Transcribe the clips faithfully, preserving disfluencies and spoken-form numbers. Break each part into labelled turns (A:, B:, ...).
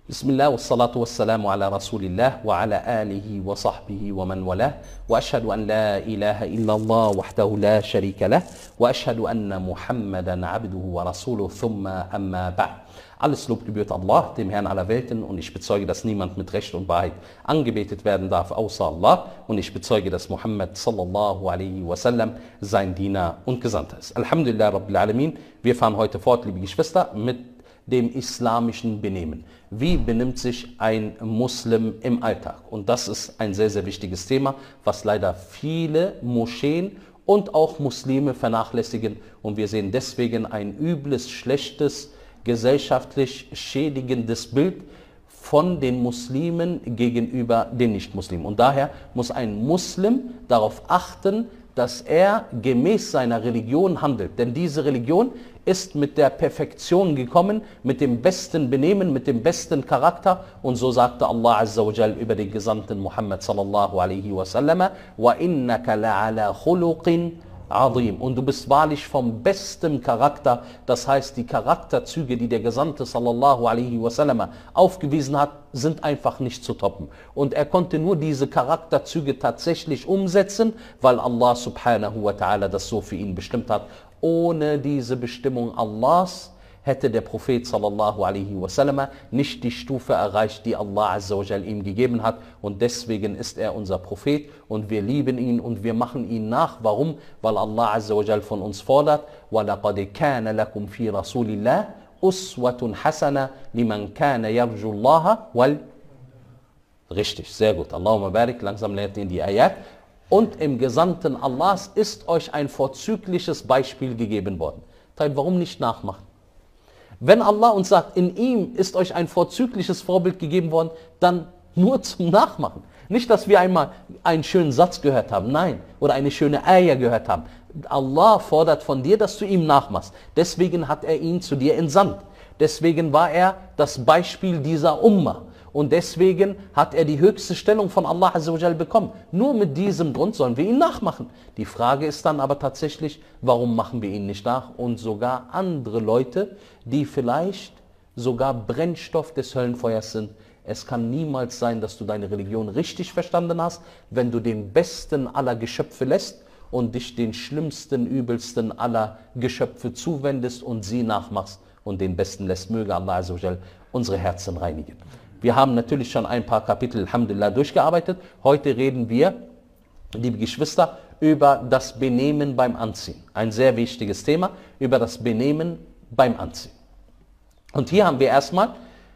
A: بسم الله والصلاة والسلام على رسول الله وعلى آله وصحبه ومن والاه وأشهد أن لا إله إلا الله وحده لا شريك له وأشهد أن محمدا عبده ورسوله ثم أما بعد. Alles Lob gebührt Allah, dem Herrn aller Welten, und ich bezeuge, dass niemand mit Recht und Wahrheit angebetet werden darf, außer Allah, und ich bezeuge, dass Muhammad sallallahu alaihi wasallam sein Diener und Gesandter ist. Alhamdulillah Rabbil Alamin. Wir fahren heute fort, liebe Geschwister, mit dem islamischen Benehmen. Wie benimmt sich ein Muslim im Alltag? Und das ist ein sehr, sehr wichtiges Thema, was leider viele Moscheen und auch Muslime vernachlässigen. Und wir sehen deswegen ein übles, schlechtes, gesellschaftlich schädigendes Bild von den Muslimen gegenüber den Nichtmuslimen. Und daher muss ein Muslim darauf achten, dass er gemäß seiner Religion handelt. Denn diese Religion ist mit der Perfektion gekommen, mit dem besten Benehmen, mit dem besten Charakter. Und so sagte Allah Azza wa Jal über den Gesandten Muhammad sallallahu alaihi wasallam: Wa innaka la'ala khuluqin azim. Und du bist wahrlich vom besten Charakter. Das heißt, die Charakterzüge, die der Gesandte sallallahu alaihi wasallam aufgewiesen hat, sind einfach nicht zu toppen. Und er konnte nur diese Charakterzüge tatsächlich umsetzen, weil Allah subhanahu wa ta'ala das so für ihn bestimmt hat. Ohne diese Bestimmung Allahs hätte der Prophet sallallahu alaihi wasallam nicht die Stufe erreicht, die Allah Azza wa Jal ihm gegeben hat. Und deswegen ist er unser Prophet und wir lieben ihn und wir machen ihn nach. Warum? Weil Allah Azza wa Jal von uns fordert: وَلَقَدْ كَانَ لَكُمْ فِي رَسُولِ اللَّهِ أُسْوَةٌ حَسَنَةٌ لِمَنْ كَانَ يَرْجُو اللَّهَ وَالْ Richtig, sehr gut. Allahumma barik, langsam lernt ihr die Ayat. Und im Gesandten Allahs ist euch ein vorzügliches Beispiel gegeben worden. Warum nicht nachmachen? Wenn Allah uns sagt, in ihm ist euch ein vorzügliches Vorbild gegeben worden, dann nur zum Nachmachen. Nicht, dass wir einmal einen schönen Satz gehört haben, nein, oder eine schöne Ayah gehört haben. Allah fordert von dir, dass du ihm nachmachst. Deswegen hat er ihn zu dir entsandt. Deswegen war er das Beispiel dieser Ummah. Und deswegen hat er die höchste Stellung von Allah Azza wa Jal bekommen. Nur mit diesem Grund sollen wir ihn nachmachen. Die Frage ist dann aber tatsächlich, warum machen wir ihn nicht nach? Und sogar andere Leute, die vielleicht sogar Brennstoff des Höllenfeuers sind. Es kann niemals sein, dass du deine Religion richtig verstanden hast, wenn du den besten aller Geschöpfe lässt und dich den schlimmsten, übelsten aller Geschöpfe zuwendest und sie nachmachst und den besten lässt. Möge Allah Azza wa Jal unsere Herzen reinigen. Wir haben natürlich schon ein paar Kapitel, Alhamdulillah, durchgearbeitet. Heute reden wir, liebe Geschwister, über das Benehmen beim Anziehen. Ein sehr wichtiges Thema, über das Benehmen beim Anziehen. Und hier haben wir erstmal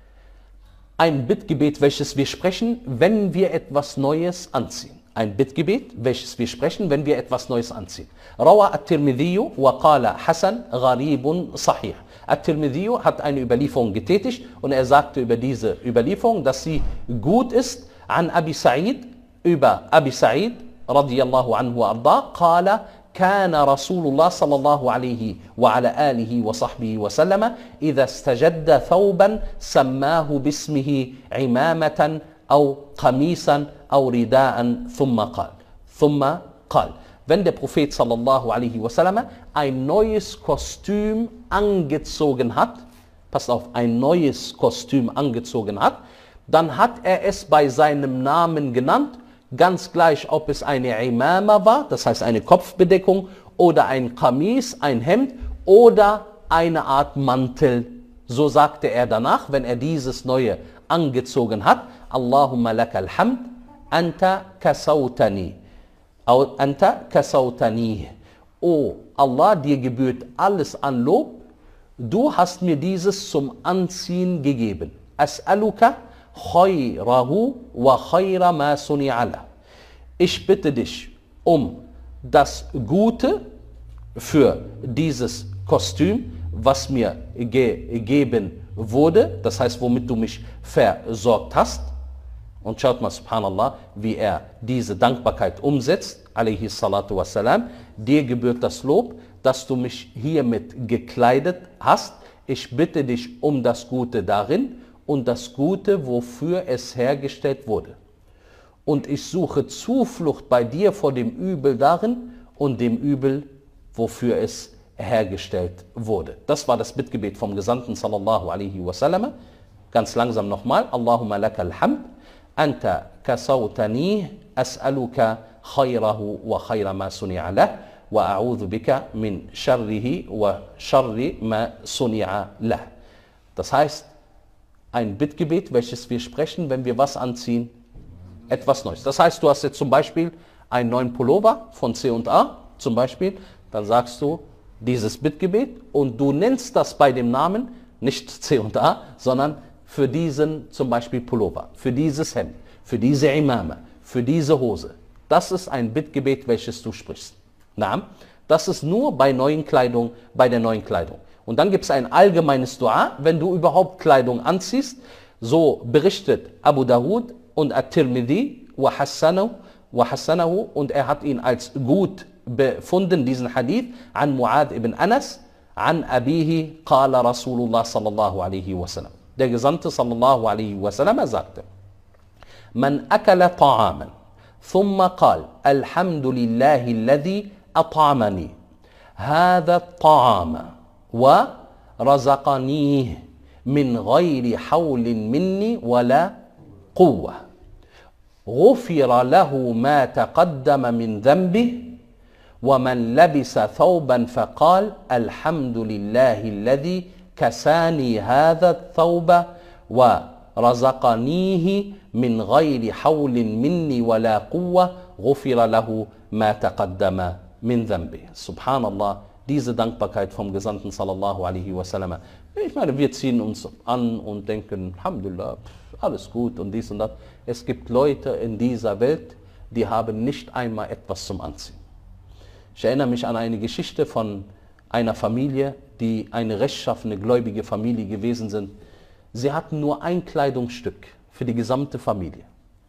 A: ein Bittgebet, welches wir sprechen, wenn wir etwas Neues anziehen. Ein Bittgebet, welches wir sprechen, wenn wir etwas Neues anziehen. Rawa at-Tirmidhi wa qala Hasan gharibun sahih. At-Tirmidhi hat eine Überlieferung getätigt und er sagte über diese Überlieferung, dass sie gut ist. An Abi Sa'id, über Abi Sa'id radiyallahu anhu arda, qala كان رسول الله صلى الله عليه وعلى آله وصحبه وسلم إذا استجد ثوبا سماه باسمه عمامة أو قميصا أو رداء ثم قال ثم قال Wenn der Prophet sallallahu alaihi wasallam ein neues Kostüm angezogen hat, passt auf, ein neues Kostüm angezogen hat, dann hat er es bei seinem Namen genannt, ganz gleich, ob es eine Imama war, das heißt eine Kopfbedeckung, oder ein Qamis, ein Hemd, oder eine Art Mantel. So sagte er danach, wenn er dieses Neue angezogen hat: Allahumma lakal hamd, anta kasautani. Anta kasautani. Oh Allah, dir gebührt alles an Lob, du hast mir dieses zum Anziehen gegeben. As'aluka khayrahu wa khayra ma suni'ala. Ich bitte dich um das Gute für dieses Kostüm, was mir gegeben wurde, das heißt, womit du mich versorgt hast. Und schaut mal, subhanallah, wie er diese Dankbarkeit umsetzt, alaihi salatu wassalam. Dir gebührt das Lob, dass du mich hiermit gekleidet hast. Ich bitte dich um das Gute darin und das Gute, wofür es hergestellt wurde. Und ich suche Zuflucht bei dir vor dem Übel darin und dem Übel, wofür es hergestellt wurde. Das war das Bittgebet vom Gesandten sallallahu alaihi wasallam. Ganz langsam nochmal. Allahumma lakal hamd. Anta kasawtani as'aluka khayrahu wa khayra ma suni'a lah. Wa a'udhu bika min sharrihi wa sharri ma suni'a lah. Das heißt, ein Bittgebet, welches wir sprechen, wenn wir was anziehen? Etwas Neues. Das heißt, du hast jetzt zum Beispiel einen neuen Pullover von C und A, zum Beispiel, dann sagst du dieses Bittgebet und du nennst das bei dem Namen, nicht C und A, sondern für diesen zum Beispiel Pullover, für dieses Hemd, für diese Imame, für diese Hose. Das ist ein Bittgebet, welches du sprichst. Na, das ist nur bei neuen Kleidung, bei der neuen Kleidung. Und dann gibt es ein allgemeines Dua, wenn du überhaupt Kleidung anziehst. So berichtet Abu Dawud und At-Tirmidhi wa Hassanahu, wa Hassanahu, und er hat ihn als gut befunden, diesen Hadith, an Mu'ad ibn Anas, an Abihi, qala Rasulullah sallallahu alaihi wasallam. Der Gesandte sallallahu alaihi wasallam, er sagte, Man akala ta'aman, thumma qal, Alhamdulillahi alladhi at'amani, hadha ta'ama, ورزقنيه من غير حول مني ولا قوة غفر له ما تقدم من ذنبه ومن لبس ثوبا فقال الحمد لله الذي كساني هذا الثوب ورزقنيه من غير حول مني ولا قوة غفر له ما تقدم من ذنبه. سبحان الله. Diese Dankbarkeit vom Gesandten sallallahu alaihi wasallam. Ich meine, wir ziehen uns an und denken, Alhamdulillah, alles gut und dies und das. Es gibt Leute in dieser Welt, die haben nicht einmal etwas zum Anziehen. Ich erinnere mich an eine Geschichte von einer Familie, die eine rechtschaffene, gläubige Familie gewesen sind. Sie hatten nur ein Kleidungsstück für die gesamte Familie.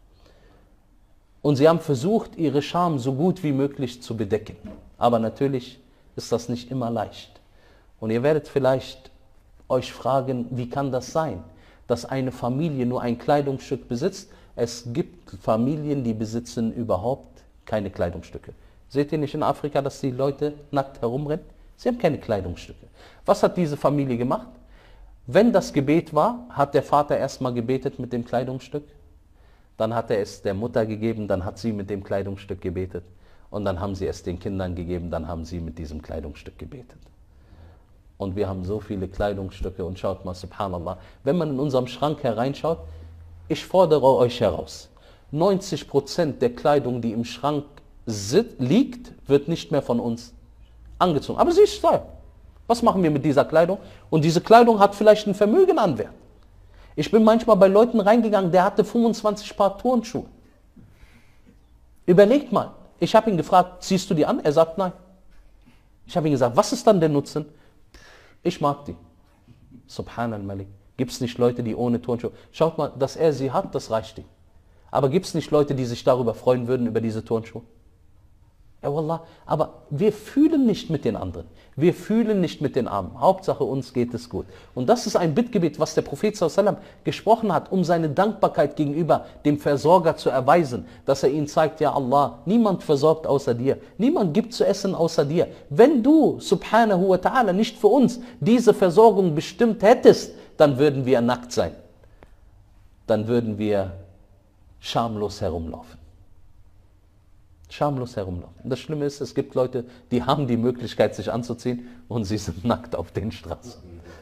A: Und sie haben versucht, ihre Scham so gut wie möglich zu bedecken. Aber natürlich ist das nicht immer leicht. Und ihr werdet vielleicht euch fragen, wie kann das sein, dass eine Familie nur ein Kleidungsstück besitzt? Es gibt Familien, die besitzen überhaupt keine Kleidungsstücke. Seht ihr nicht in Afrika, dass die Leute nackt herumrennen? Sie haben keine Kleidungsstücke. Was hat diese Familie gemacht? Wenn das Gebet war, hat der Vater erstmal gebetet mit dem Kleidungsstück. Dann hat er es der Mutter gegeben, dann hat sie mit dem Kleidungsstück gebetet. Und dann haben sie es den Kindern gegeben, dann haben sie mit diesem Kleidungsstück gebetet. Und wir haben so viele Kleidungsstücke und schaut mal, subhanallah, wenn man in unserem Schrank hereinschaut, ich fordere euch heraus, neunzig Prozent der Kleidung, die im Schrank liegt, wird nicht mehr von uns angezogen. Aber sie ist teuer. Was machen wir mit dieser Kleidung? Und diese Kleidung hat vielleicht ein Vermögen an Wert. Ich bin manchmal bei Leuten reingegangen, der hatte fünfundzwanzig Paar Turnschuhe. Überlegt mal. Ich habe ihn gefragt, ziehst du die an? Er sagt, nein. Ich habe ihm gesagt, was ist dann der Nutzen? Ich mag die. Subhanal Malik. Gibt es nicht Leute, die ohne Turnschuhe... Schaut mal, dass er sie hat, das reicht ihm. Aber gibt es nicht Leute, die sich darüber freuen würden, über diese Turnschuhe? Ja, Wallah. Aber wir fühlen nicht mit den anderen. Wir fühlen nicht mit den Armen. Hauptsache, uns geht es gut. Und das ist ein Bittgebet, was der Prophet sallallahu alaihi wasallam gesprochen hat, um seine Dankbarkeit gegenüber dem Versorger zu erweisen, dass er ihnen zeigt, ja Allah, niemand versorgt außer dir. Niemand gibt zu essen außer dir. Wenn du, subhanahu wa ta'ala, nicht für uns diese Versorgung bestimmt hättest, dann würden wir nackt sein. Dann würden wir schamlos herumlaufen. Schamlos herumlaufen. Und das Schlimme ist, es gibt Leute, die haben die Möglichkeit, sich anzuziehen und sie sind nackt auf den Straßen.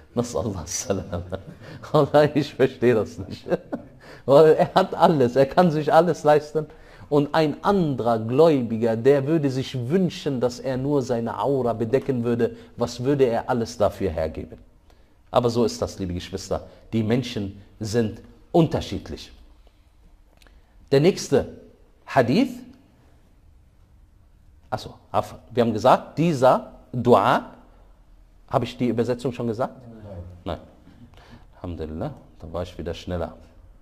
A: Ich verstehe das nicht. Weil er hat alles, er kann sich alles leisten. Und ein anderer Gläubiger, der würde sich wünschen, dass er nur seine Aura bedecken würde. Was würde er alles dafür hergeben? Aber so ist das, liebe Geschwister. Die Menschen sind unterschiedlich. Der nächste Hadith. Achso, wir haben gesagt, dieser Dua, habe ich die Übersetzung schon gesagt? Nein. Nein. Alhamdulillah, da war ich wieder schneller.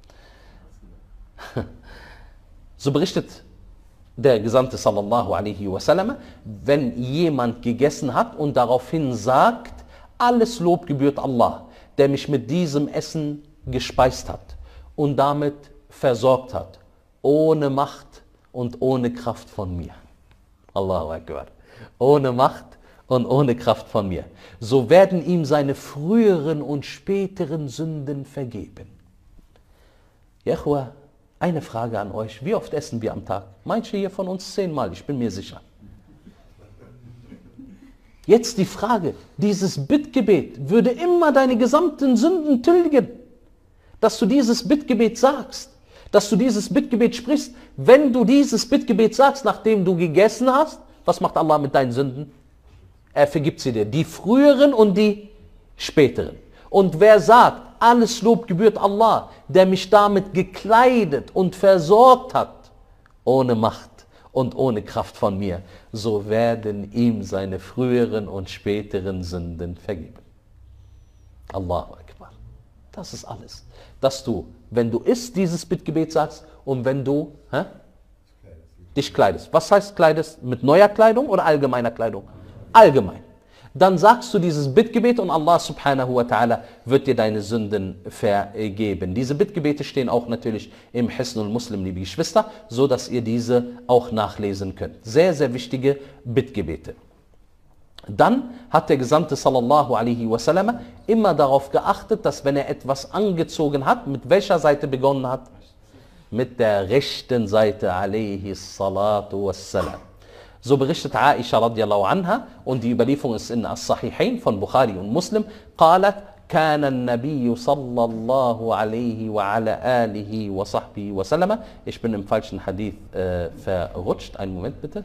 A: So berichtet der Gesandte sallallahu alaihi wasallam, wenn jemand gegessen hat und daraufhin sagt, alles Lob gebührt Allah, der mich mit diesem Essen gespeist hat und damit versorgt hat, ohne Macht und ohne Kraft von mir. Allahu Akbar. Ohne Macht und ohne Kraft von mir. So werden ihm seine früheren und späteren Sünden vergeben. Ja, Ikhwa, eine Frage an euch. Wie oft essen wir am Tag? Manche hier von uns zehnmal, ich bin mir sicher. Jetzt die Frage, dieses Bittgebet würde immer deine gesamten Sünden tilgen. Dass du dieses Bittgebet sagst, dass du dieses Bittgebet sprichst. Wenn du dieses Bittgebet sagst, nachdem du gegessen hast, was macht Allah mit deinen Sünden? Er vergibt sie dir, die früheren und die späteren. Und wer sagt, alles Lob gebührt Allah, der mich damit gekleidet und versorgt hat, ohne Macht und ohne Kraft von mir, so werden ihm seine früheren und späteren Sünden vergeben. Allahu Akbar. Das ist alles. Dass du, wenn du isst, dieses Bittgebet sagst und wenn du hä, dich kleidest. Was heißt kleidest? Mit neuer Kleidung oder allgemeiner Kleidung? Allgemein. Dann sagst du dieses Bittgebet und Allah subhanahu wa ta'ala wird dir deine Sünden vergeben. Diese Bittgebete stehen auch natürlich im Hisnul Muslim, liebe Geschwister, so dass ihr diese auch nachlesen könnt. Sehr, sehr wichtige Bittgebete. Dann hat der Gesandte sallallahu alaihi wasallam immer darauf geachtet, dass wenn er etwas angezogen hat, mit welcher Seite begonnen hat? Mit der rechten Seite alaihi salatu wassalam. So berichtet Aisha radiallahu anha, und die Überlieferung ist in As-Sahihain von Bukhari und Muslim, قالت كان النبي صلى الله عليه وعلى آله وصحبه وسلم. Ich bin im falschen Hadith äh, verrutscht. Einen Moment bitte.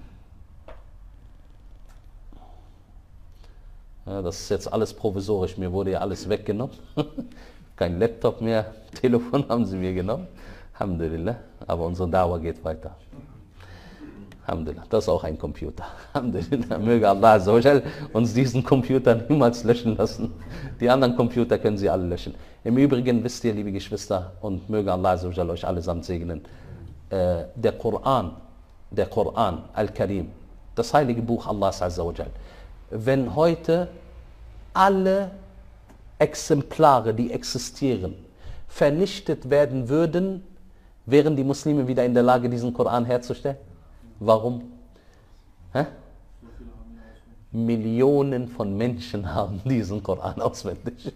A: Ja, das ist jetzt alles provisorisch, mir wurde ja alles weggenommen. Kein Laptop mehr, Telefon haben sie mir genommen. Alhamdulillah, aber unsere Dauer geht weiter. Alhamdulillah, das ist auch ein Computer. Alhamdulillah, möge Allah Azza wa Jal uns diesen Computer niemals löschen lassen. Die anderen Computer können sie alle löschen. Im Übrigen wisst ihr, liebe Geschwister, und möge Allah Azza wa Jal euch allesamt segnen, äh, der Koran, der Koran, Al-Karim, das heilige Buch Allahs Azza wa Jal, wenn heute alle Exemplare, die existieren, vernichtet werden würden, wären die Muslime wieder in der Lage, diesen Koran herzustellen? Warum? Hä? Millionen von Menschen haben diesen Koran auswendig.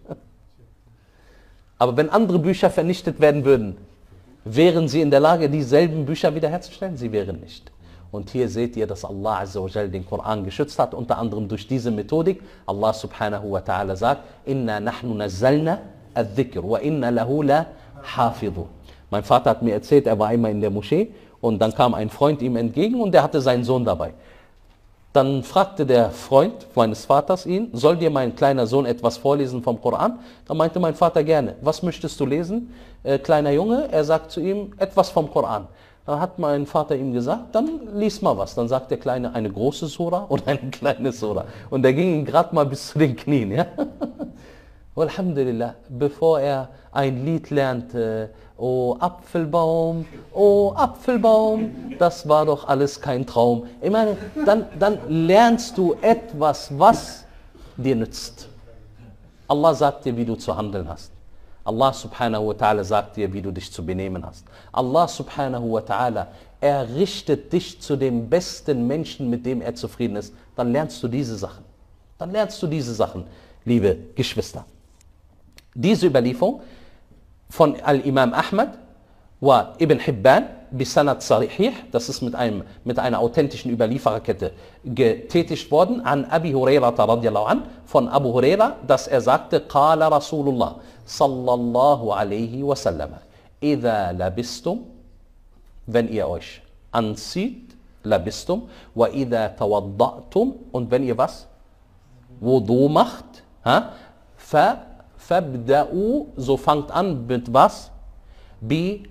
A: Aber wenn andere Bücher vernichtet werden würden, wären sie in der Lage, dieselben Bücher wiederherzustellen? Sie wären nicht. Und hier seht ihr, dass Allah Azza wa Jal den Koran geschützt hat, unter anderem durch diese Methodik. Allah subhanahu wa ta'ala sagt, Inna nahnu nazzalna al-dhikr wa inna lahu la hafidhu. Mein Vater hat mir erzählt, er war einmal in der Moschee und dann kam ein Freund ihm entgegen und der hatte seinen Sohn dabei. Dann fragte der Freund meines Vaters ihn, soll dir mein kleiner Sohn etwas vorlesen vom Koran? Dann meinte mein Vater gerne, was möchtest du lesen, äh, kleiner Junge? Er sagt zu ihm, etwas vom Koran. Dann hat mein Vater ihm gesagt, dann lies mal was. Dann sagt der Kleine, eine große Sura oder eine kleine Sura. Und der ging gerade mal bis zu den Knien. Ja? Alhamdulillah, bevor er ein Lied lernte, oh Apfelbaum, oh Apfelbaum, das war doch alles kein Traum. Ich meine, dann, dann lernst du etwas, was dir nützt. Allah sagt dir, wie du zu handeln hast. Allah subhanahu wa ta'ala sagt dir, wie du dich zu benehmen hast. Allah subhanahu wa ta'ala errichtet dich zu dem besten Menschen, mit dem er zufrieden ist. Dann lernst du diese Sachen. Dann lernst du diese Sachen, liebe Geschwister. Diese Überlieferung von Al-Imam Ahmad wa Ibn Hibban bisanad sarihih, das ist mit, einem, mit einer authentischen Überliefererkette getätigt worden, an Abi Huraira radiallahu an, von Abu Huraira, dass er sagte, Qala Rasulullah sallallahu alaihi wasallam, Idha labistum, wenn ihr euch anzieht, labistum, wa idha tawadda'tum, und wenn ihr was? Wudu macht, ha? Fa Fabda'u, so fangt an mit was? Bi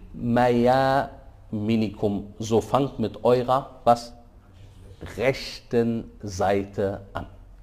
A: mayaminikum, so fangt mit eurer was? Rechten Seite an.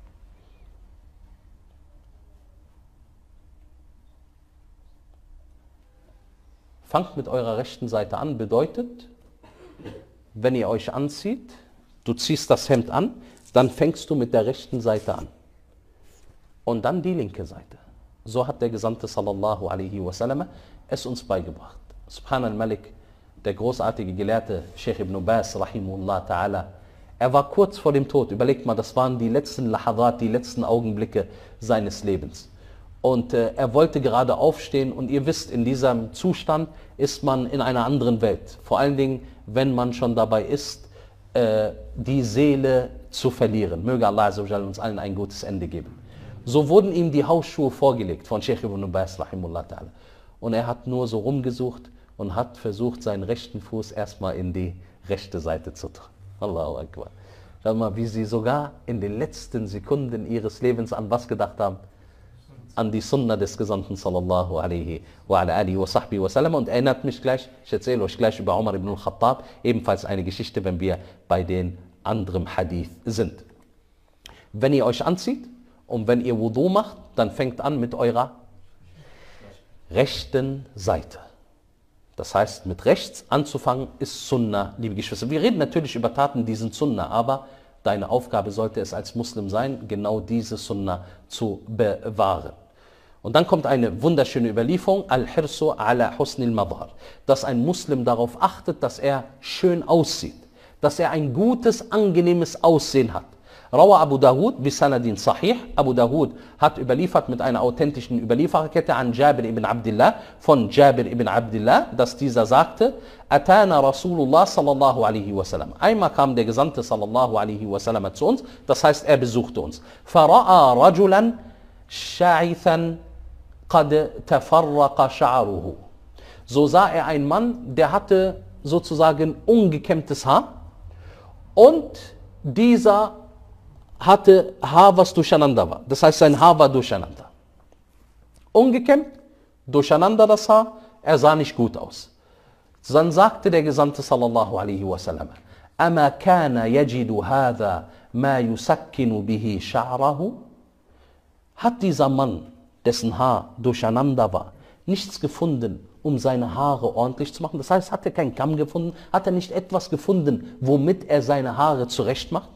A: Fangt mit eurer rechten Seite an bedeutet, wenn ihr euch anzieht, du ziehst das Hemd an, dann fängst du mit der rechten Seite an. Und dann die linke Seite. So hat der Gesandte sallallahu alaihi wasallam es uns beigebracht. Subhan al-Malik, der großartige Gelehrte Sheikh ibn Baz rahimahullah ta'ala, er war kurz vor dem Tod. Überlegt mal, das waren die letzten Lahadat, die letzten Augenblicke seines Lebens. Und äh, er wollte gerade aufstehen und ihr wisst, in diesem Zustand ist man in einer anderen Welt. Vor allen Dingen, wenn man schon dabei ist, äh, die Seele zu verlieren. Möge Allah Azza wa Jalla uns allen ein gutes Ende geben. So wurden ihm die Hausschuhe vorgelegt von Sheikh Ibn Baz rahimullah ta'ala. Und er hat nur so rumgesucht und hat versucht, seinen rechten Fuß erstmal in die rechte Seite zu drücken. Allahu Akbar. Schau mal, wie sie sogar in den letzten Sekunden ihres Lebens an was gedacht haben? An die Sunna des Gesandten sallallahu alaihi wa ala alihi wa sahbihi wa sallam. Und erinnert mich gleich, ich erzähle euch gleich über Umar ibn al-Khattab, ebenfalls eine Geschichte, wenn wir bei den anderen Hadith sind. Wenn ihr euch anzieht und wenn ihr Wudu macht, dann fängt an mit eurer rechten Seite. Das heißt, mit rechts anzufangen ist Sunna, liebe Geschwister. Wir reden natürlich über Taten, die sind Sunna, aber deine Aufgabe sollte es als Muslim sein, genau diese Sunna zu bewahren. Und dann kommt eine wunderschöne Überlieferung, Al-Hirsu ala husnil madhar, dass ein Muslim darauf achtet, dass er schön aussieht, dass er ein gutes, angenehmes Aussehen hat. Rawa Abu Dawud bisanadin sahih. Abu Dawud hat überliefert mit einer authentischen Überliefererkette an Jabir ibn Abdullah, von Jabir ibn Abdullah, dass dieser sagte, Atana Rasulullah sallallahu alaihi wasallam. Einmal kam der Gesandte sallallahu alaihi wasallam zu uns, das heißt, er besuchte uns. Fara'a rajulan sha'ithan qad tafarraqa sha'ruhu. So sah er einen Mann, der hatte sozusagen ungekämmtes Haar und dieser hatte Haar, was durcheinander war. Das heißt, sein Haar war durcheinander. Ungekämmt, durcheinander das Haar, er sah nicht gut aus. Dann sagte der Gesandte sallallahu alaihi wasallam, Ama kana yajidu hadha ma yusakkinu bihi sha'rahu? Hat dieser Mann, dessen Haar durcheinander war, nichts gefunden, um seine Haare ordentlich zu machen? Das heißt, hat er keinen Kamm gefunden? Hat er nicht etwas gefunden, womit er seine Haare zurecht macht?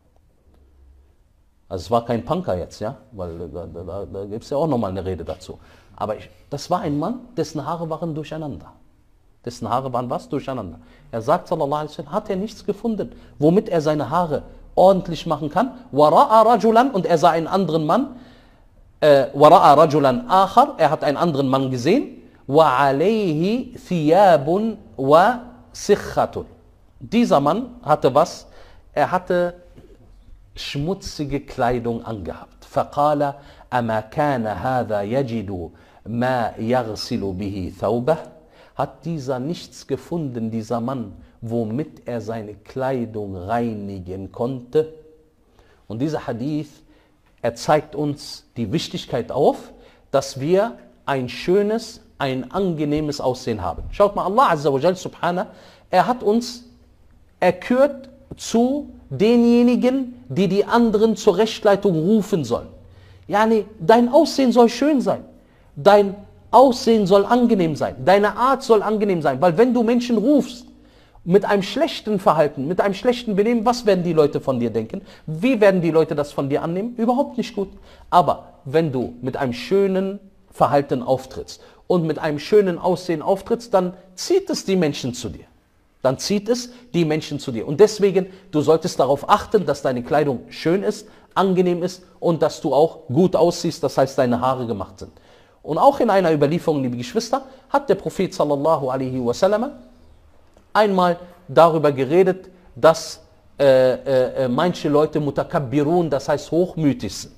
A: Also es war kein Punker jetzt, ja, weil da, da, da, da gibt es ja auch nochmal eine Rede dazu. Aber ich, das war ein Mann, dessen Haare waren durcheinander. Dessen Haare waren was? Durcheinander. Er sagt, sallallahu alaihi wasallam, hat er nichts gefunden, womit er seine Haare ordentlich machen kann. Wara'a rajulan, und er sah einen anderen Mann. Wara'a rajulan akhar, er hat einen anderen Mann gesehen. Wa alayhi thiyabun wa sikhatun. Dieser Mann hatte was? Er hatte schmutzige Kleidung angehabt. فقال أما كان هذا يجد ما يغسل به ثوبه? Hat dieser nichts gefunden, dieser Mann, womit er seine Kleidung reinigen konnte? Und dieser Hadith, er zeigt uns die Wichtigkeit auf, dass wir ein schönes, ein angenehmes Aussehen haben. Schaut mal, Allah Azza wa Jal Subhanahu, er hat uns erkürt zu denjenigen, die die anderen zur Rechtleitung rufen sollen. Yani, dein Aussehen soll schön sein. Dein Aussehen soll angenehm sein. Deine Art soll angenehm sein. Weil wenn du Menschen rufst, mit einem schlechten Verhalten, mit einem schlechten Benehmen, was werden die Leute von dir denken? Wie werden die Leute das von dir annehmen? Überhaupt nicht gut. Aber wenn du mit einem schönen Verhalten auftrittst und mit einem schönen Aussehen auftrittst, dann zieht es die Menschen zu dir. Dann zieht es die Menschen zu dir. Und deswegen, du solltest darauf achten, dass deine Kleidung schön ist, angenehm ist und dass du auch gut aussiehst, das heißt, deine Haare gemacht sind. Und auch in einer Überlieferung, liebe Geschwister, hat der Prophet sallallahu alaihi wasallam einmal darüber geredet, dass äh, äh, manche Leute mutakabbirun, das heißt hochmütig sind,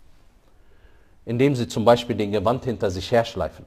A: indem sie zum Beispiel den Gewand hinter sich herschleifen.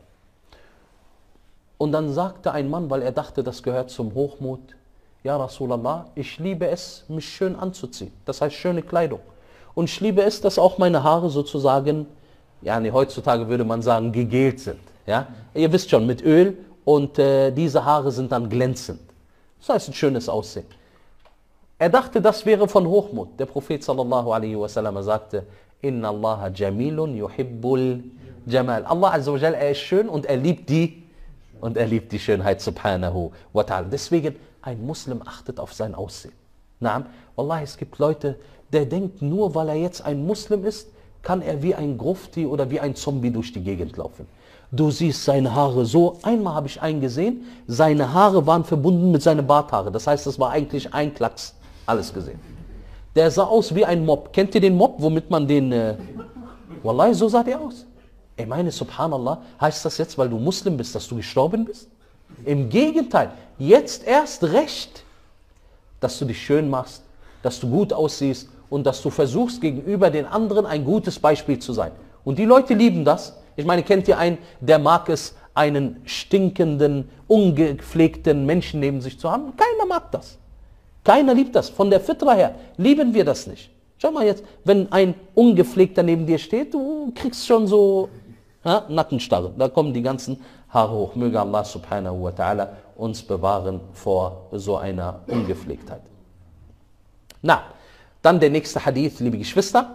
A: Und dann sagte ein Mann, weil er dachte, das gehört zum Hochmut, ja Rasulallah, ich liebe es, mich schön anzuziehen. Das heißt schöne Kleidung. Und ich liebe es, dass auch meine Haare sozusagen, ja, nee, heutzutage würde man sagen, gegelt sind. Ja? Ihr wisst schon, mit Öl, und äh, diese Haare sind dann glänzend. Das heißt ein schönes Aussehen. Er dachte, das wäre von Hochmut. Der Prophet sallallahu alaihi wasallam sagte, Inna Allah jamilun yuhibbul jamal. Allah Azza wa Jal, er ist schön und er liebt die Und er liebt die Schönheit, subhanahu wa ta'ala. Deswegen, ein Muslim achtet auf sein Aussehen. Naam, Wallahi, es gibt Leute, der denkt, nur weil er jetzt ein Muslim ist, kann er wie ein Grufti oder wie ein Zombie durch die Gegend laufen. Du siehst seine Haare so. Einmal habe ich einen gesehen, seine Haare waren verbunden mit seinen Barthaare. Das heißt, das war eigentlich ein Klacks. Alles gesehen. Der sah aus wie ein Mob. Kennt ihr den Mob, womit man den... Äh, Wallahi, so sah der aus. Ich meine, subhanallah, heißt das jetzt, weil du Muslim bist, dass du gestorben bist? Im Gegenteil, jetzt erst recht, dass du dich schön machst, dass du gut aussiehst und dass du versuchst, gegenüber den anderen ein gutes Beispiel zu sein. Und die Leute lieben das. Ich meine, kennt ihr einen, der mag es, einen stinkenden, ungepflegten Menschen neben sich zu haben? Keiner mag das. Keiner liebt das. Von der Fitra her lieben wir das nicht. Schau mal jetzt, wenn ein Ungepflegter neben dir steht, du kriegst schon so ja, Nackenstarre. Da kommen die ganzen Haare hoch. Möge Allah subhanahu wa ta'ala uns bewahren vor so einer Ungepflegtheit. Na, dann der nächste Hadith, liebe Geschwister.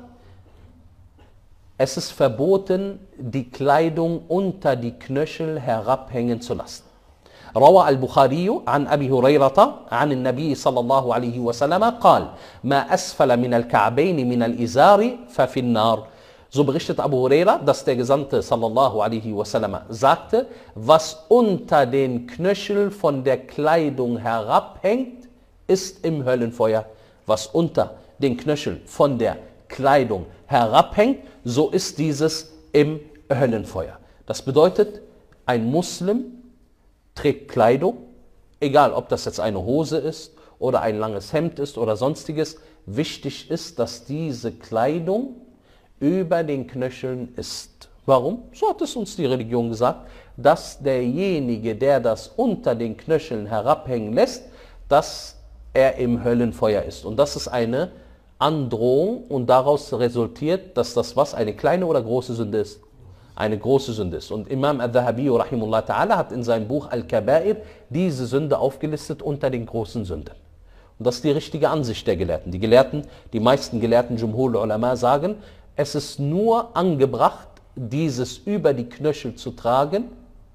A: Es ist verboten, die Kleidung unter die Knöchel herabhängen zu lassen. روى البخاري عن أبي هريرة عن النبي صلى الله عليه وسلم قال ما أسفل من الكعبين من الإزار ففي النار. So berichtet Abu Huraira, dass der Gesandte sallallahu alaihi wasallam sagte, was unter den Knöchel von der Kleidung herabhängt, ist im Höllenfeuer. Was unter den Knöchel von der Kleidung herabhängt, so ist dieses im Höllenfeuer. Das bedeutet, ein Muslim trägt Kleidung, egal ob das jetzt eine Hose ist oder ein langes Hemd ist oder sonstiges. Wichtig ist, dass diese Kleidung über den Knöcheln ist. Warum? So hat es uns die Religion gesagt, dass derjenige, der das unter den Knöcheln herabhängen lässt, dass er im Höllenfeuer ist. Und das ist eine Androhung und daraus resultiert, dass das was, eine kleine oder große Sünde ist? Eine große Sünde ist. Und Imam al-Dhahabi rahimullah ta'ala hat in seinem Buch Al-Kaba'ir diese Sünde aufgelistet unter den großen Sünden. Und das ist die richtige Ansicht der Gelehrten. Die Gelehrten, die meisten Gelehrten, Jumhur Ulama, sagen, es ist nur angebracht, dieses über die Knöchel zu tragen,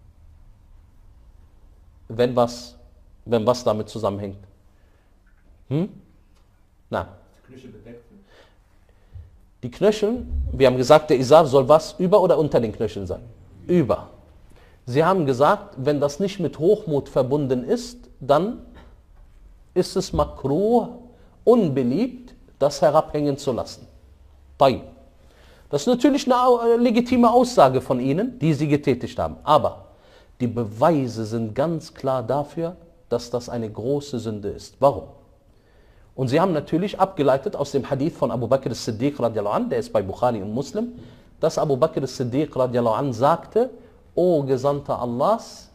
A: wenn was, wenn was damit zusammenhängt. Hm? Na. Die Knöchel, wir haben gesagt, der Isar soll was über oder unter den Knöcheln sein? Über. Sie haben gesagt, wenn das nicht mit Hochmut verbunden ist, dann ist es makruh, unbeliebt, das herabhängen zu lassen. Das ist natürlich eine legitime Aussage von Ihnen, die Sie getätigt haben. Aber die Beweise sind ganz klar dafür, dass das eine große Sünde ist. Warum? Und sie haben natürlich abgeleitet aus dem Hadith von Abu Bakr as-Siddiq radiallahu anh, der ist bei Bukhari und Muslim, dass Abu Bakr as-Siddiq radiallahu anh sagte, O Gesandter Allahs,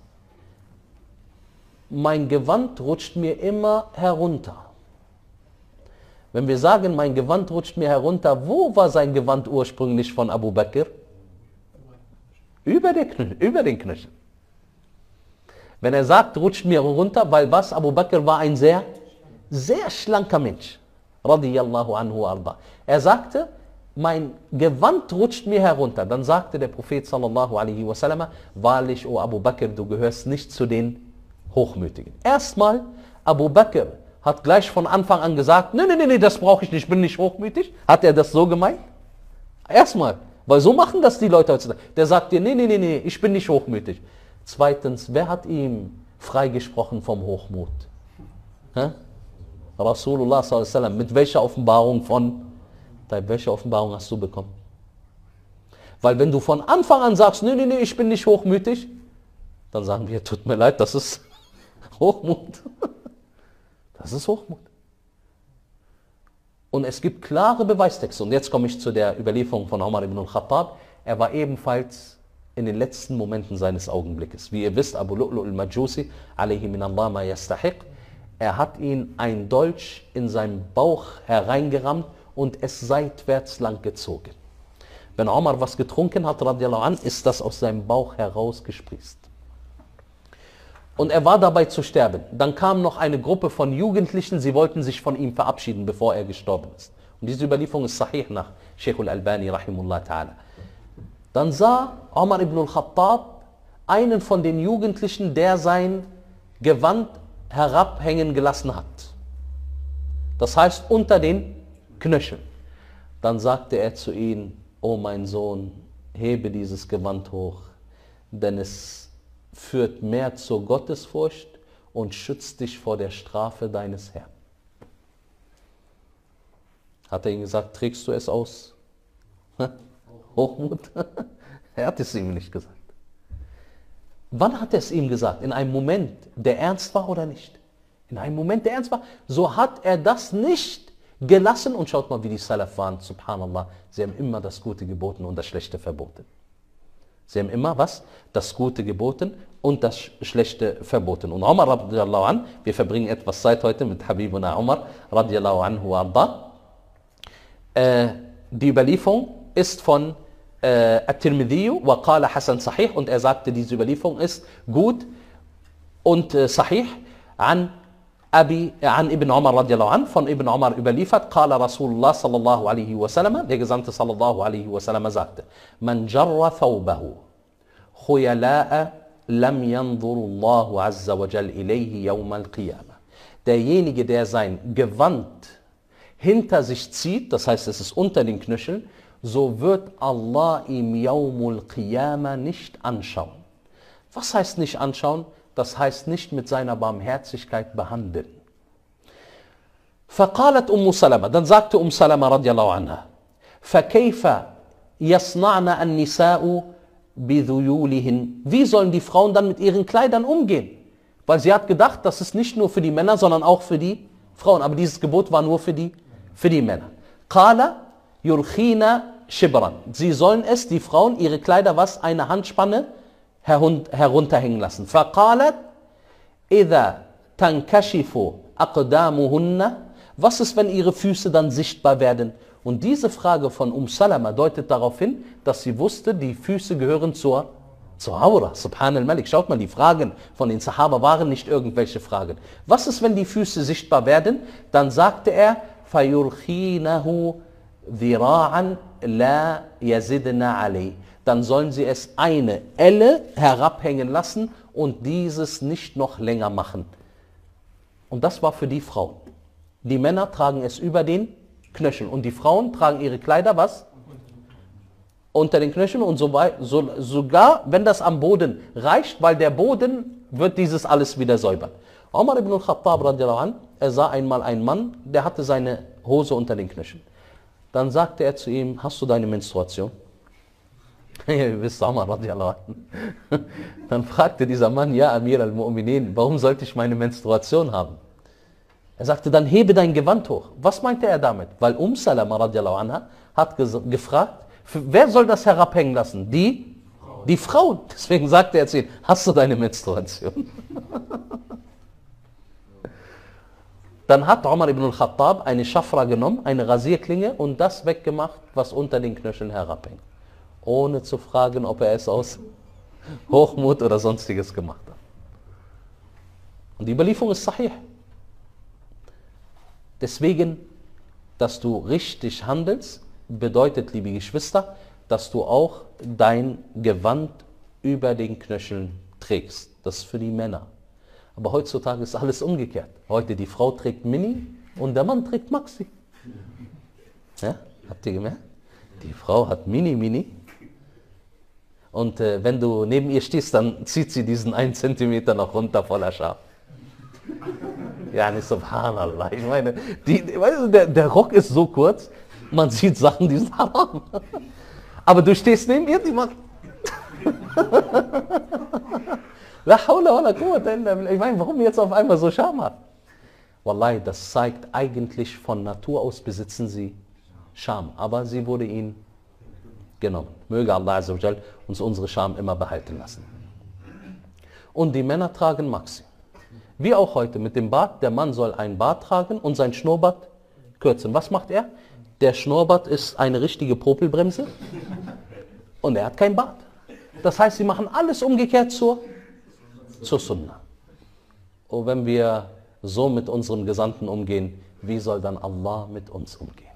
A: mein Gewand rutscht mir immer herunter. Wenn wir sagen, mein Gewand rutscht mir herunter, wo war sein Gewand ursprünglich von Abu Bakr? Über, der Knöchel, über den Knöchel. Wenn er sagt, rutscht mir runter, weil was? Abu Bakr war ein sehr sehr schlanker Mensch, radiyallahu anhu arda. Er sagte, mein Gewand rutscht mir herunter. Dann sagte der Prophet sallallahu alaihi wasallam, wahrlich, o Abu Bakr, du gehörst nicht zu den Hochmütigen. Erstmal, Abu Bakr hat gleich von Anfang an gesagt, nee, nee, nee, das brauche ich nicht, ich bin nicht hochmütig. Hat er das so gemeint? Erstmal, weil so machen das die Leute heutzutage. Der sagt dir, nee, nee, nee, nee, ich bin nicht hochmütig. Zweitens, wer hat ihm freigesprochen vom Hochmut? Hä? Rasulullah sallallahu alaihi wasallam. Mit welcher Offenbarung von, welche Offenbarung hast du bekommen? Weil wenn du von Anfang an sagst, nee, nee, nee, ich bin nicht hochmütig, dann sagen wir, tut mir leid, das ist Hochmut. Das ist Hochmut. Und es gibt klare Beweistexte. Und jetzt komme ich zu der Überlieferung von Umar ibn al-Khattab. Er war ebenfalls in den letzten Momenten seines Augenblickes. Wie ihr wisst, Abu Lu'lu' al-Majusi, alayhi min Allah ma yastahiq, er hat ihn ein Dolch in seinen Bauch hereingerammt und es seitwärts lang gezogen. Wenn Omar was getrunken hat, radiallahu an, ist das aus seinem Bauch herausgesprießt. Und er war dabei zu sterben. Dann kam noch eine Gruppe von Jugendlichen, sie wollten sich von ihm verabschieden, bevor er gestorben ist. Und diese Überlieferung ist sahih nach Sheikh al-Albani, rahimullah ta'ala. Dann sah Omar ibn al-Khattab einen von den Jugendlichen, der sein Gewand herabhängen gelassen hat. Das heißt unter den Knöcheln. Dann sagte er zu ihm, o mein Sohn, hebe dieses Gewand hoch, denn es führt mehr zur Gottesfurcht und schützt dich vor der Strafe deines Herrn. Hat er ihm gesagt, trägst du es aus? Hochmut? Er hat es ihm nicht gesagt. Wann hat er es ihm gesagt? In einem Moment, der ernst war oder nicht? In einem Moment, der ernst war. So hat er das nicht gelassen. Und schaut mal, wie die Salaf waren, subhanallah. Sie haben immer das Gute geboten und das Schlechte verboten. Sie haben immer was? Das Gute geboten und das Schlechte verboten. Und Umar radiallahu anh, wir verbringen etwas Zeit heute mit Habibuna Umar radiallahu anhu arda. Äh, die Überlieferung ist von äh, At-Tirmidhi wa qala Hasan Sahih, und er sagte, diese Überlieferung ist gut und äh, Sahih an Abi, äh, an Ibn Umar radiallahu anh, von Ibn Umar überliefert, qala Rasulullah sallallahu alaihi wasallam, der Gesandte sallallahu alaihi wasallam sagte, man jarra thawbahu khuyala'a lam yanzurullahu azza wa jal ilayhi yawm al-qiyamah. Derjenige, der sein Gewand hinter sich zieht, das heißt, es ist unter den Knöcheln, so wird Allah ihm Yawmul Qiyamah nicht anschauen. Was heißt nicht anschauen? Das heißt nicht mit seiner Barmherzigkeit behandeln. فقالت أم سلمة, dann sagte Um Salama radiallahu anha, فكيف يصنعن النساء بذيولهن. Wie sollen die Frauen dann mit ihren Kleidern umgehen? Weil sie hat gedacht, das ist nicht nur für die Männer, sondern auch für die Frauen. Aber dieses Gebot war nur für die, für die Männer. قال يرخين شبرا. Sie sollen es, die Frauen, ihre Kleider, was? Eine Handspanne herunterhängen lassen. فقالت إذا تنكشف أقدامهن. Was ist, wenn ihre Füße dann sichtbar werden? Und diese Frage von Um Salama deutet darauf hin, dass sie wusste, die Füße gehören zur, zur Aura. Subhanal Malik. Schaut mal, die Fragen von den Sahaba waren nicht irgendwelche Fragen. Was ist, wenn die Füße sichtbar werden? Dann sagte er, فَيُرْخِينَهُ ذِرَاعًا لَا يَزِدْنَ عَلَيْهِ. Dann sollen sie es eine Elle herabhängen lassen und dieses nicht noch länger machen. Und das war für die Frauen. Die Männer tragen es über den Knöcheln und die Frauen tragen ihre Kleider, was? Unter den Knöcheln, und so, so, sogar wenn das am Boden reicht, weil der Boden wird dieses alles wieder säubern. Umar ibn al-Khattab radiallahu anh, er sah einmal einen Mann, der hatte seine Hose unter den Knöcheln. Dann sagte er zu ihm, hast du deine Menstruation? Ihr wisst, Umar radiallahu anh. Dann fragte dieser Mann, ja Amir al-Mu'minin, warum sollte ich meine Menstruation haben? Er sagte, dann hebe dein Gewand hoch. Was meinte er damit? Weil Um Salama radiallahu anha hat gefragt, wer soll das herabhängen lassen? Die? Die Frauen. Deswegen sagte er zu ihnen, hast du deine Menstruation? Dann hat Umar ibn al-Khattab eine Schafra genommen, eine Rasierklinge, und das weggemacht, was unter den Knöcheln herabhängt. Ohne zu fragen, ob er es aus Hochmut oder sonstiges gemacht hat. Und die Überlieferung ist sahih. Deswegen, dass du richtig handelst, bedeutet, liebe Geschwister, dass du auch dein Gewand über den Knöcheln trägst. Das ist für die Männer. Aber heutzutage ist alles umgekehrt. Heute die Frau trägt Mini und der Mann trägt Maxi. Ja? Habt ihr gemerkt? Die Frau hat Mini, Mini. Und äh, wenn du neben ihr stehst, dann zieht sie diesen einen Zentimeter noch runter voller Schaf. Ja, nicht subhanallah. Ich meine, die, weißt du, der, der Rock ist so kurz, man sieht Sachen, die sind haram. Aber du stehst neben ihr, die macht... La hawla wa la quwwata illa billah. Ich meine, warum jetzt auf einmal so Scham hat? Wallahi, das zeigt eigentlich, von Natur aus besitzen sie Scham. Aber sie wurde ihnen genommen. Möge Allah Azza wa Jal uns unsere Scham immer behalten lassen. Und die Männer tragen Maxi. Wie auch heute mit dem Bart. Der Mann soll ein Bart tragen und sein Schnurrbart kürzen. Was macht er? Der Schnurrbart ist eine richtige Popelbremse und er hat kein Bart. Das heißt, sie machen alles umgekehrt zur, zur Sunna. Und wenn wir so mit unserem Gesandten umgehen, wie soll dann Allah mit uns umgehen?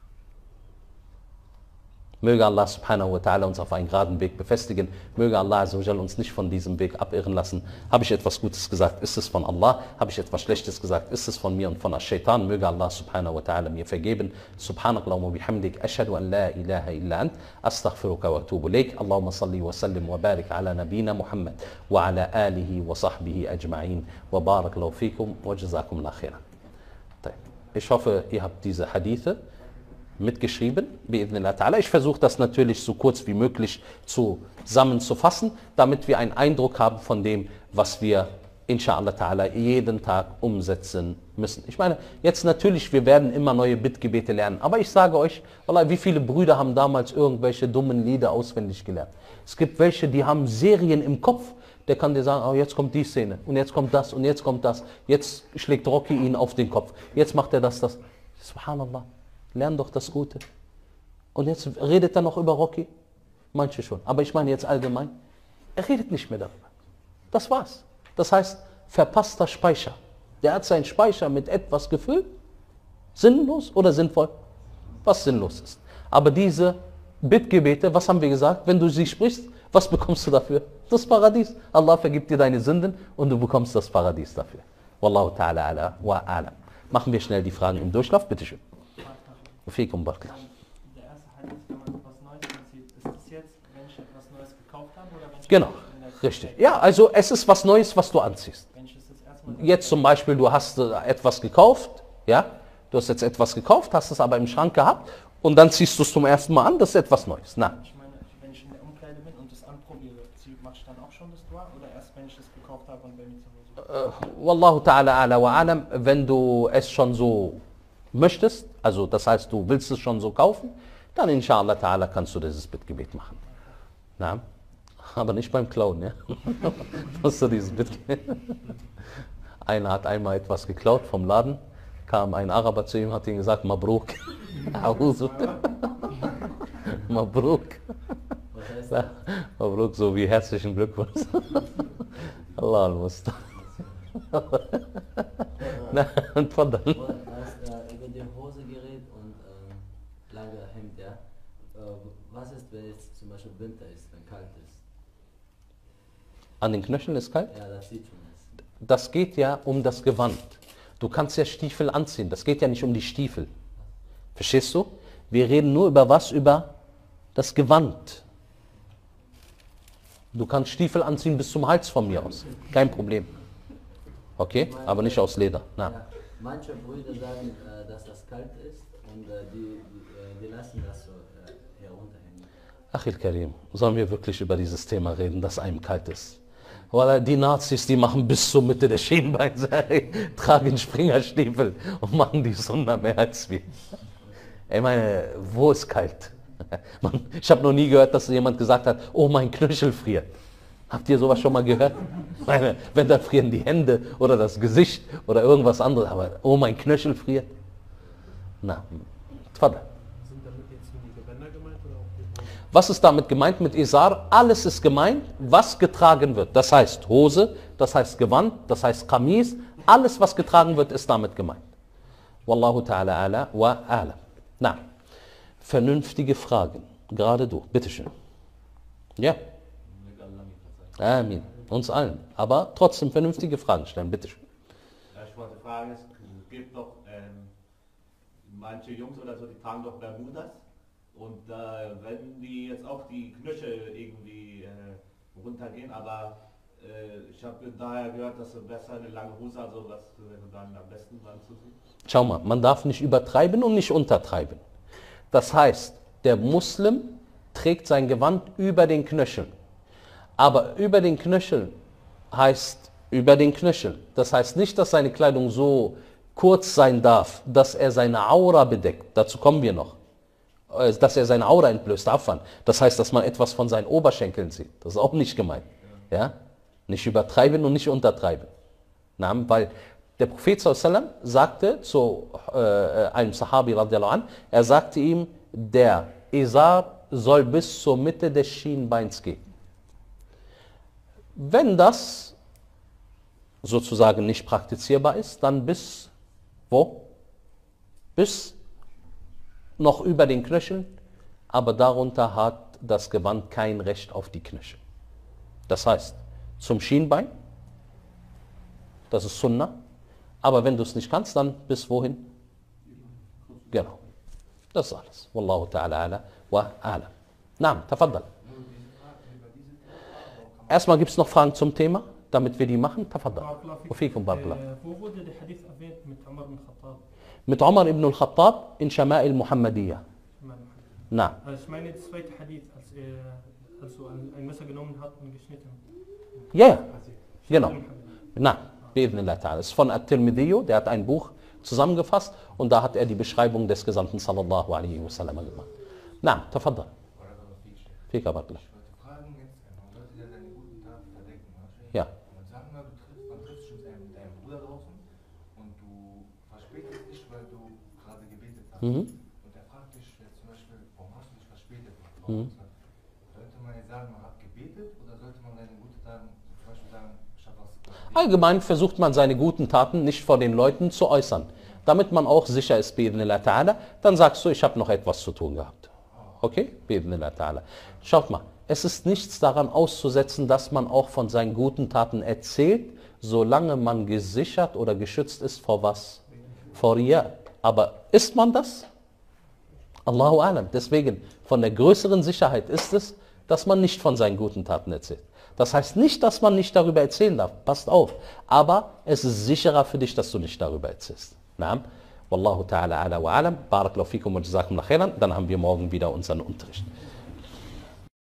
A: Möge Allah subhanahu wa ta'ala uns auf einen geraden Weg befestigen. Möge Allah azza wa jal uns nicht von diesem Weg abirren lassen. Habe ich etwas Gutes gesagt, ist es von Allah. Habe ich etwas Schlechtes gesagt, ist es von mir und von Ash-Shaytan. Möge Allah subhanahu wa ta'ala mir vergeben. Subhanakallahumma bihamdik. Ashhadu an la ilaha illa ant. Astaghfiruka wa atubu ilayk. Allahumma salli wa sallim wa barik ala nabina Muhammad wa ala alihi wa sahbihi ajma'in. Wa barakallahu fikum wa jazakum la khairan. Ich hoffe, ihr habt diese Hadithe mitgeschrieben, bi'idhnillah ta'ala. Ich versuche das natürlich so kurz wie möglich zusammenzufassen, damit wir einen Eindruck haben von dem, was wir inshallah ta'ala jeden Tag umsetzen müssen. Ich meine, jetzt natürlich, wir werden immer neue Bittgebete lernen, aber ich sage euch, wallah, wie viele Brüder haben damals irgendwelche dummen Lieder auswendig gelernt? Es gibt welche, die haben Serien im Kopf, der kann dir sagen, oh, jetzt kommt die Szene und jetzt kommt das und jetzt kommt das, jetzt schlägt Rocky ihn auf den Kopf, jetzt macht er das, das. Subhanallah, lern doch das Gute. Und jetzt redet er noch über Rocky? Manche schon, aber ich meine jetzt allgemein, er redet nicht mehr darüber. Das war's. Das heißt, verpasster Speicher. Der hat seinen Speicher mit etwas gefüllt, sinnlos oder sinnvoll, was sinnlos ist. Aber diese Bittgebete, was haben wir gesagt, wenn du sie sprichst, was bekommst du dafür? Das Paradies. Allah vergibt dir deine Sünden und du bekommst das Paradies dafür. Wallahu ta'ala ala wa a'lam. Machen wir schnell die Fragen im Durchlauf, bitteschön. Fikum Barakah.
B: Der erste Hadith, wenn man etwas Neues anzieht, ist das jetzt, wenn ich etwas Neues gekauft habe oder wenn ich
A: Genau, richtig. Ja, also es ist was Neues, was du anziehst.
B: Wenn ich das jetzt erstmal
A: Jetzt zum Beispiel, du hast äh, etwas gekauft, ja, du hast jetzt etwas gekauft, hast es aber im Schrank gehabt und dann ziehst du es zum ersten Mal an, das ist etwas Neues. Na,
B: Ich meine, wenn ich in der Umkleide bin und das anprobiere, mache ich dann auch schon das Dua oder erst wenn ich das gekauft habe und bei mir zu Hause?
A: äh, Wallahu ta'ala ala wa alam, wenn du es schon so möchtest, also das heißt, du willst es schon so kaufen, dann inshallah ta'ala kannst du dieses Bittgebet machen. Na, aber nicht beim Klauen, ja. Musst du dieses Bittgebet. Einer hat einmal etwas geklaut vom Laden, kam ein Araber zu ihm, hat ihm gesagt, Mabruk. Mabruk.
C: Was heißt das?
A: Mabruk, so wie herzlichen Glückwunsch. Allah al-Musta. Na, und von dann.
C: Wo das äh, über die Hose gerät und ähm, lange Hemd, ja. Äh, was ist, wenn es zum Beispiel Winter ist, wenn kalt ist?
A: An den Knöcheln ist kalt?
C: Ja, das sieht schon ist.
A: Das geht ja um das Gewand. Du kannst ja Stiefel anziehen, das geht ja nicht um die Stiefel. Verstehst du? Wir reden nur über was? Über das Gewand. Du kannst Stiefel anziehen bis zum Hals von mir aus. Kein Problem. Okay? Aber nicht aus Leder. Na.
C: Ja, manche Brüder sagen, äh, dass das kalt ist und äh, die, die, äh, die lassen das so äh, herunterhängen.
A: Achil Karim, sollen wir wirklich über dieses Thema reden, dass einem kalt ist? Weil die Nazis, die machen bis zur Mitte der Schienbeine, tragen Springerstiefel und machen die Sunna mehr als wir. Ich meine, wo ist kalt? Man, ich habe noch nie gehört, dass jemand gesagt hat, oh, mein Knöchel friert. Habt ihr sowas schon mal gehört? Ich meine, wenn, dann frieren die Hände oder das Gesicht oder irgendwas anderes, aber oh, mein Knöchel friert. Na, Tfadl.
B: Sind damit jetzt nur die Gewänder gemeint oder auch die Hosen?
A: Was ist damit gemeint mit Isar? Alles ist gemeint, was getragen wird. Das heißt Hose, das heißt Gewand, das heißt Kamis. Alles, was getragen wird, ist damit gemeint. Wallahu ta'ala ala wa ala. Na, vernünftige Fragen. Gerade du, bitteschön. Ja. Amin. Uns allen. Aber trotzdem vernünftige Fragen stellen, bitteschön.
D: Ja, ich wollte fragen, es gibt doch ähm, manche Jungs oder so, die tragen doch Bermudas und äh, wenn die jetzt auch die Knöchel irgendwie äh, runtergehen, aber äh, ich habe daher gehört, dass du besser eine lange Hose, also was äh, dann am besten dran zu tun.
A: Schau mal, man darf nicht übertreiben und nicht untertreiben. Das heißt, der Muslim trägt sein Gewand über den Knöcheln. Aber über den Knöcheln heißt über den Knöcheln. Das heißt nicht, dass seine Kleidung so kurz sein darf, dass er seine Aura bedeckt. Dazu kommen wir noch. Dass er seine Aura entblößt, Afwan. Das heißt, dass man etwas von seinen Oberschenkeln sieht. Das ist auch nicht gemeint. Ja? Nicht übertreiben und nicht untertreiben. Na, weil der Prophet sallallahu alaihi wasallam sagte zu äh, einem Sahabi radiallahu anh, er sagte ihm, der Isar soll bis zur Mitte des Schienbeins gehen. Wenn das sozusagen nicht praktizierbar ist, dann bis, wo? Bis noch über den Knöcheln, aber darunter hat das Gewand kein Recht auf die Knöchel. Das heißt, zum Schienbein, das ist Sunnah, aber wenn du es nicht kannst, dann bis wohin? Genau. Das ist alles. Wallahu ta'ala ala wa ala. Naam, tafaddal. Erstmal gibt es noch Fragen zum Thema, damit wir die machen. Tafaddal. Wa fikum barakallah.
B: Äh, wo wurde der Hadith erwähnt mit Umar bin Khattab?
A: Mit Umar ibn al-Khattab in Shama'il Muhammadiyya. Na,
B: Also ich meine das zweite Hadith, als er also ein, ein Messer genommen hat und geschnitten.
A: ja, ja, genau. Na, bi'idhnillah ta'ala. Das ist von At-Tirmidhi, der hat ein Buch zusammengefasst und da hat er die Beschreibung des Gesandten sallallahu alaihi wasallam gemacht. Na, tafaddal. Fika Bartla.
E: Ich wollte fragen jetzt, man sollte ja seine guten Taten verdecken, weißt du?
A: Ja.
E: Und sagen wir, du triffst, man trifft sich mit deinem, mit deinem Bruder draußen und du verspätest dich, weil du gerade gebetet hast.
A: Mhm.
E: Und er fragt dich jetzt zum Beispiel, warum hast du dich verspätet?
A: Mhm.
E: Sollte man jetzt sagen, man hat gebetet oder sollte man seine guten Taten zum Beispiel sagen, ich habe was gebetet?
A: Allgemein versucht man seine guten Taten nicht vor den Leuten zu äußern. Damit man auch sicher ist, bi'idhnillah ta'ala, dann sagst du, ich habe noch etwas zu tun gehabt. Okay? Bi'idhnillah ta'ala. Schaut mal, es ist nichts daran auszusetzen, dass man auch von seinen guten Taten erzählt, solange man gesichert oder geschützt ist vor was? Vor Riya. Aber ist man das? Allahu Alam. Deswegen, von der größeren Sicherheit ist es, dass man nicht von seinen guten Taten erzählt. Das heißt nicht, dass man nicht darüber erzählen darf. Passt auf. Aber es ist sicherer für dich, dass du nicht darüber erzählst. Naam. Wallahu ta'ala ala wa alam. Barakallahu fikum wa jazakum khairan. Dann haben wir morgen wieder unseren Unterricht.